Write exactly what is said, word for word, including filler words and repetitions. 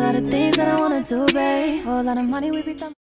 lot of things that I wanna do, babe. Whole lot of money we be